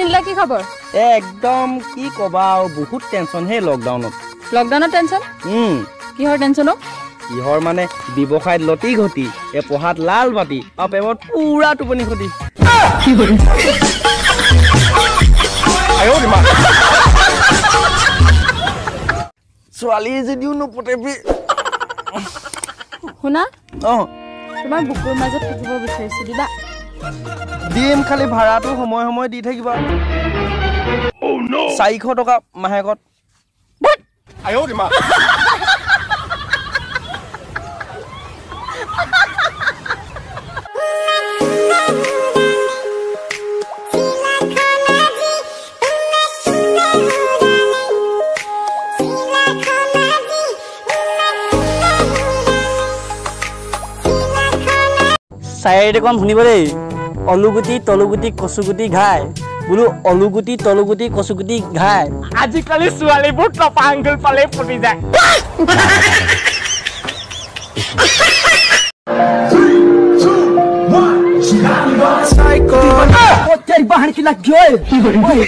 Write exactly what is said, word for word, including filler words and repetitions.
দিলা কি খবৰ একদম কি কবা বহুত টেনশন হে লকডাউনত লকডাউনৰ টেনশন হুম কিহৰ টেনশন কিহৰ মানে ব্যৱসায়ত লতি ঘটি এ পঢ়াত লাল বাতি আৰু পেমত পুৰা টোপনি খতি কি কৰে আয়ো মা ছোৱালী যদিও নপটেবি শুনা অ তোমাৰ বুকুৰ মাজত থাকিব বিচাৰিছো দিবা দিম খালি ভাড়াটো সময় সময় দি থাকিবা ও নো চাৰিশ টকা মাহেকত আয়ো মা চাইড কম শুনিব দেই অলুগুটি তলুগুটি কচুগুটি ঘাই বোলো অলুগুটি তলুগুটি কচুগুটি ঘাই আজিকালি ছোৱালীবোৰ টপা আঙ্গুল পালে ফুটি যায় Psycho! What the hell?